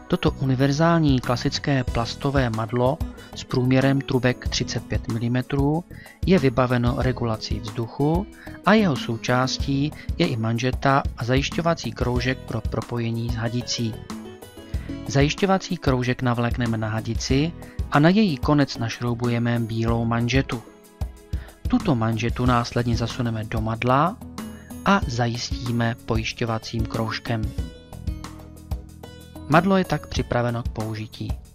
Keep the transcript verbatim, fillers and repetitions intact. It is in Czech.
Toto univerzální klasické plastové madlo s průměrem trubek třicet pět milimetrů je vybaveno regulací vzduchu a jeho součástí je i manžeta a zajišťovací kroužek pro propojení s hadicí. Zajišťovací kroužek navlékneme na hadici a na její konec našroubujeme bílou manžetu. Tuto manžetu následně zasuneme do madla a zajistíme pojišťovacím kroužkem. Madlo je tak připraveno k použití.